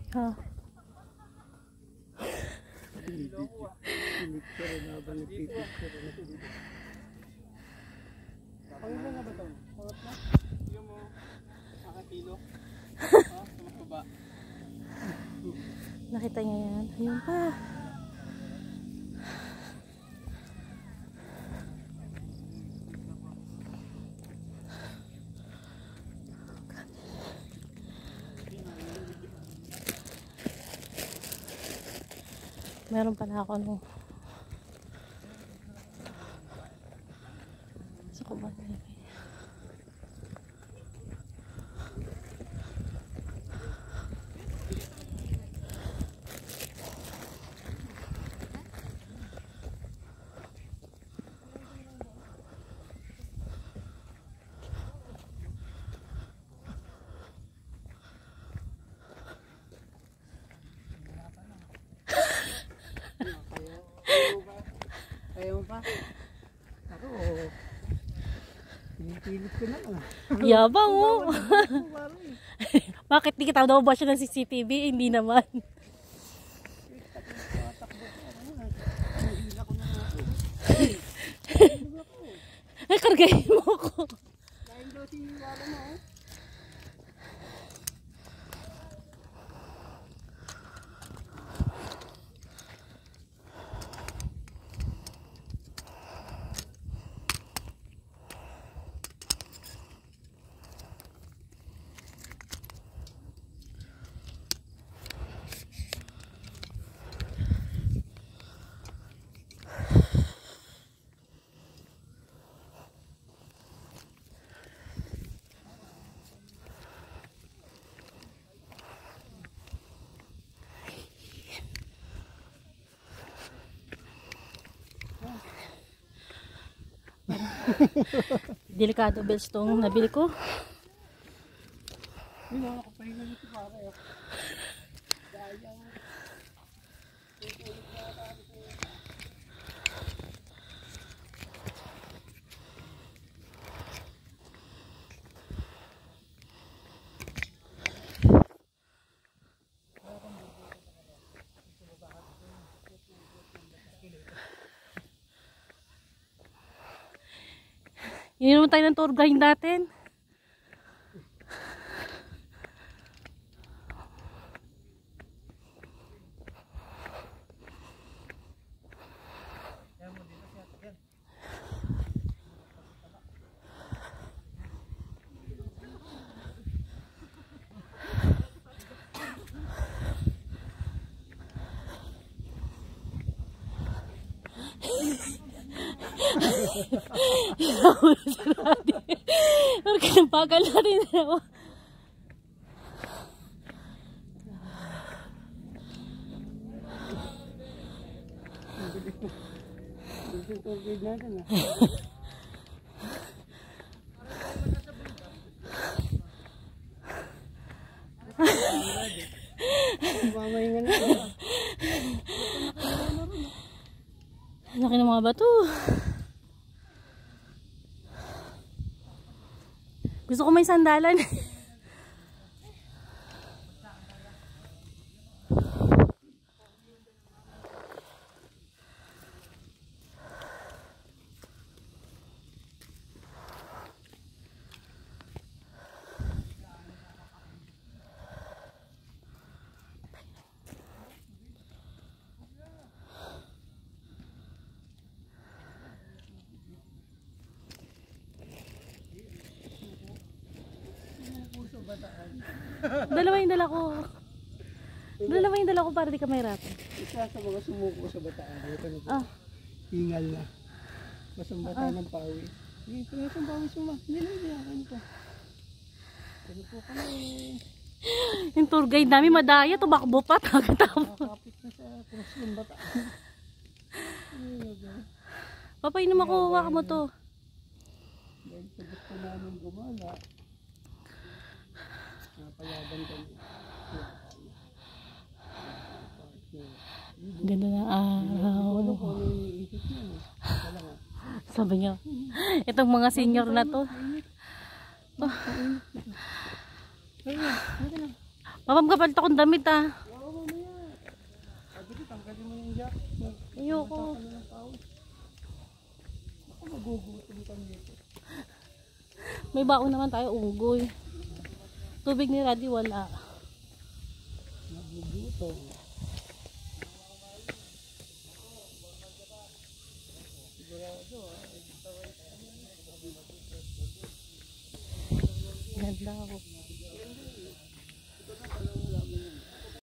Ha? Nakita niya yan. Ayun pa. Meron pala ako nung sa kuban nila. Kaya mo pa? Ako, pinipilit ko na lang. Yabang oh. Bakit di kita daw ba siya ng CCTV? Hindi naman. Ay, kargahin mo ko. Kain daw si Wala mo eh. Delikado bells tong nabili ko. Hindi na ako pahinga nito para eh. Dayang. Ininom tayo ng tour guide natin. Pero kinabagal na rin ako. Mamahinga na. Laki ng mga bato. Gusto ko may sandalan. Dalawa yung dala ko. Dalawa yung dala ko para di ka mahirapan. Isa sa mga sumuko sa bataan. Ito na po. Ah. Hingal na. Masambata ng pawis. Ito na sa pawis mo. Hindi na iyakan ko. Ano po kami. Yung tour guide namin madaya. Tumakbo pa. Nakakatawa. Nakakapit na sa cross ng bataan. Papa, inom ako. Waka mo to. Dahil sa gusto namin gumala. Napalaban kami. Ganda na araw. Sabi niya, itong mga senior na to. Mapagkapalit akong damit ah. Oo, mamaya. Sabi ko, tanggalin mo yung jacket mo. Ayoko. Basa ka na ng pawis. Ako magugutom kami dito. May baon naman tayo, unggoy. Tubig ni Raddy wala. Magugutom. Ganda ako.